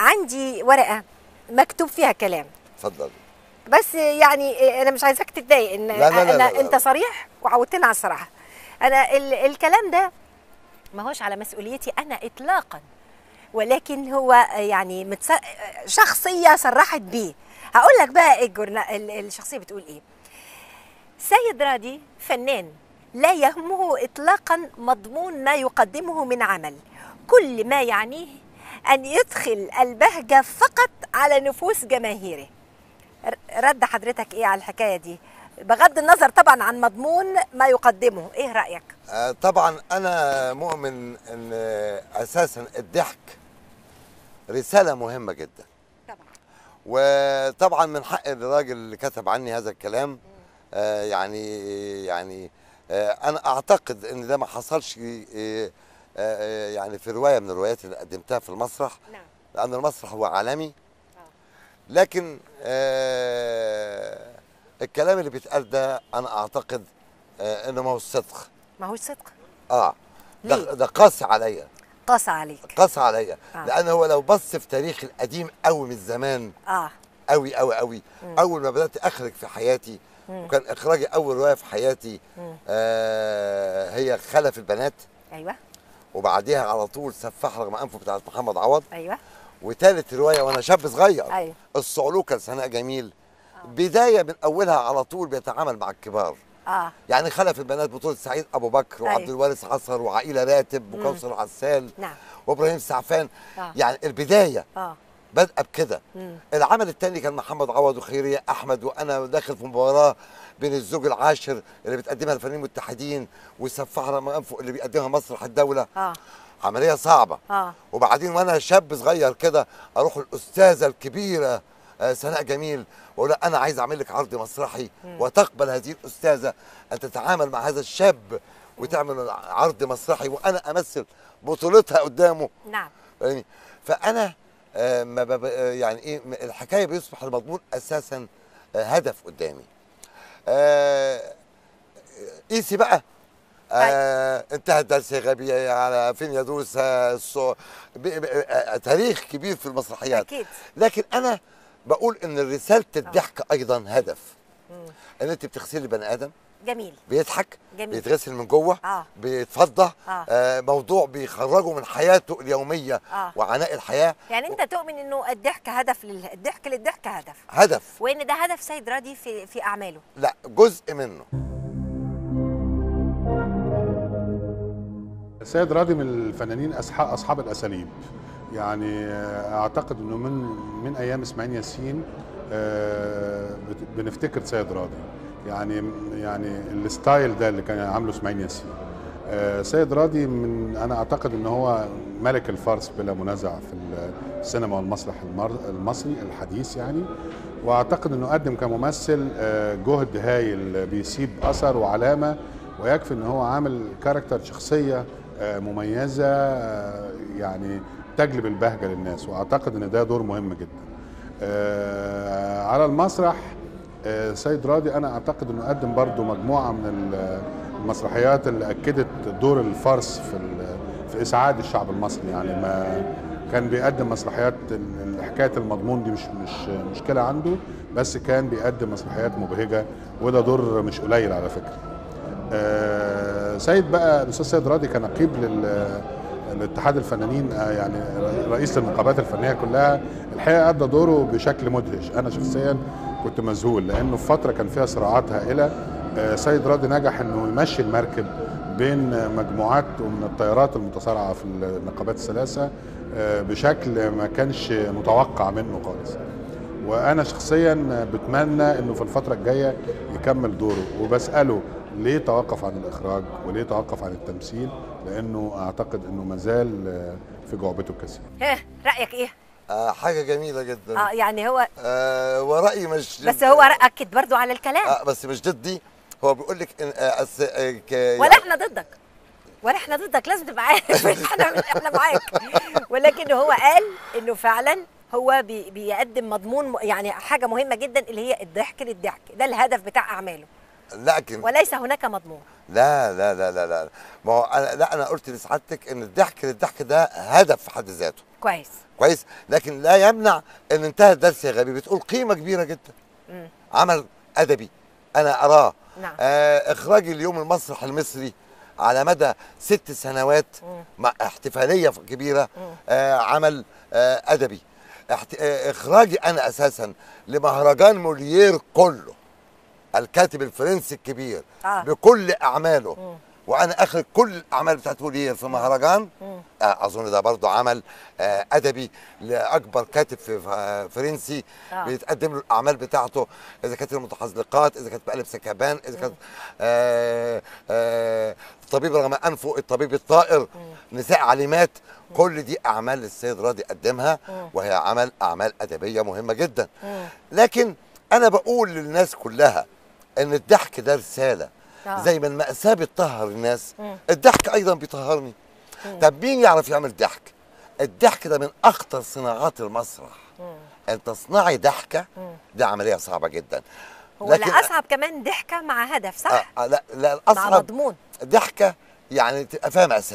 عندي ورقه مكتوب فيها كلام. اتفضل. بس يعني انا مش عايزاك تتضايق ان لا لا لا لا لا. انت صريح وعودتنا على الصراحه. انا الكلام ده ما هوش على مسؤوليتي انا اطلاقا، ولكن هو يعني شخصيه صرحت بيه. هقول لك بقى الشخصيه بتقول ايه. سيد رادي فنان لا يهمه اطلاقا مضمون ما يقدمه من عمل، كل ما يعنيه ان يدخل البهجه فقط على نفوس جماهيره. رد حضرتك ايه على الحكايه دي؟ بغض النظر طبعا عن مضمون ما يقدمه، ايه رايك؟ طبعا انا مؤمن ان اساسا الضحك رساله مهمه جدا. طبعا. وطبعا من حق الراجل اللي كتب عني هذا الكلام يعني انا اعتقد ان ده ما حصلش يعني في روايه من الروايات اللي قدمتها في المسرح. نعم. لان المسرح هو عالمي. لكن الكلام اللي بيتقال ده انا اعتقد انه ما هو الصدق. ما هوش صدق. ده قاسي عليا. قاسي عليك. قاسي عليا. لان هو لو بص في تاريخ القديم قوي من زمان قوي قوي قوي، اول ما بدات اخرج في حياتي وكان اخراجي اول روايه في حياتي هي خلف البنات. ايوه. وبعديها على طول سفاح رغم انفه بتاعت محمد عوض. ايوه. وثالث روايه وانا شاب صغير. أيوة. الصعلوكه لسناء جميل. بدايه من اولها على طول بيتعامل مع الكبار. يعني خلف البنات بطوله سعيد ابو بكر وعبد الوارث عصر وعائله راتب وكوثر عسال. نعم. وابراهيم سعفان. يعني البدايه بادئه بكده. العمل الثاني كان محمد عوض وخيريه احمد وانا داخل في مباراه بين الزوج العاشر اللي بتقدمها الفنانين المتحدين والسفاح رغم انفه اللي بيقدمها مسرح الدوله. عمليه صعبه. وبعدين وانا شاب صغير كده اروح الاستاذه الكبيره سناء جميل واقول لها انا عايز اعمل لك عرض مسرحي وتقبل هذه الاستاذه ان تتعامل مع هذا الشاب وتعمل عرض مسرحي وانا امثل بطولتها قدامه. نعم. يعني فانا يعني ايه الحكايه بيصبح المضمون اساسا هدف قدامي. قيسي بقى انتهى الدرس يا غبي على فين يدوس تاريخ كبير في المسرحيات. أكيد. لكن انا بقول ان رساله الضحك ايضا هدف. ان انت بتغسلي بني ادم جميل بيضحك. جميل. بيتغسل من جوه. بيتفضح. موضوع بيخرجه من حياته اليوميه وعناء الحياه. يعني انت تؤمن انه الضحك هدف الضحك للضحك هدف وان ده هدف سيد رادي في اعماله؟ لا، جزء منه. سيد رادي من الفنانين اصحاب الاساليب. يعني اعتقد انه من ايام اسماعيل ياسين بنفتكر سيد رادي. يعني الستايل ده اللي كان عامله اسماعيل ياسين. سيد رادي انا اعتقد ان هو ملك الفرس بلا منازع في السينما والمسرح المصري الحديث يعني. واعتقد انه قدم كممثل جهد هايل بيسيب اثر وعلامه، ويكفي ان هو عامل كاركتر شخصيه مميزه يعني تجلب البهجه للناس، واعتقد ان ده دور مهم جدا. على المسرح سيد رادي انا اعتقد انه قدم برضو مجموعه من المسرحيات اللي اكدت دور الفرس في اسعاد الشعب المصري. يعني ما كان بيقدم مسرحيات حكايه المضمون دي مش مشكله عنده، بس كان بيقدم مسرحيات مبهجه، وده دور مش قليل على فكره. سيد بقى الاستاذ سيد رادي كنقيب لاتحاد الفنانين، يعني رئيس النقابات الفنيه كلها، الحقيقه ادى دوره بشكل مدهش. انا شخصيا كنت مذهول لانه في فتره كان فيها صراعات هائله. سيد رادي نجح انه يمشي المركب بين مجموعات من التيارات المتصارعه في النقابات الثلاثه بشكل ما كانش متوقع منه خالص. وانا شخصيا بتمنى انه في الفتره الجايه يكمل دوره، وبساله ليه توقف عن الاخراج وليه توقف عن التمثيل، لانه اعتقد انه مازال في جعبته الكثير. رايك ايه؟ حاجه جميله جدا. يعني هو ورايي مش بس هو اكد برضو على الكلام. بس مش ضدي. هو بيقول لك ولا احنا ضدك ولا احنا ضدك، لازم تبقى عارف احنا معاك. ولكن هو قال انه فعلا هو بيقدم مضمون، يعني حاجه مهمه جدا اللي هي الضحك للضحك، ده الهدف بتاع اعماله. لكن وليس هناك مضمون. لا لا لا لا لا، ما هو انا قلت لسعادتك ان الضحك للضحك ده هدف في حد ذاته. كويس كويس، لكن لا يمنع ان انتهى الدرس يا غبي بتقول قيمه كبيره جدا. عمل ادبي انا اراه. نعم. اخراج اليوم المسرح المصري على مدى 6 سنوات مع احتفاليه كبيره. عمل ادبي. اخراجي انا اساسا لمهرجان موليير كله، الكاتب الفرنسي الكبير بكل اعماله، وانا اخرج كل الاعمال بتاعت موليير في مهرجان. اظن ده برضو عمل ادبي لاكبر كاتب فرنسي بيتقدم له الاعمال بتاعته، اذا كانت المتحزلقات، اذا كانت بقلب سكابان، اذا كانت الطبيب رغم انفه، الطبيب الطائر، نساء عليمات. كل دي اعمال السيد راضي قدمها، وهي اعمال ادبيه مهمه جدا. لكن انا بقول للناس كلها ان الضحك ده رساله. زي ما المأساة بتطهر الناس، الضحك ايضا بيطهرني. طب مين يعرف يعمل ضحك؟ الضحك ده من اخطر صناعات المسرح. ان تصنعي ضحكه دي عمليه صعبه جدا. هو لا اصعب كمان ضحكه مع هدف، صح؟ لا الاصعب مع مضمون ضحكه يعني تبقى فيها مأساة.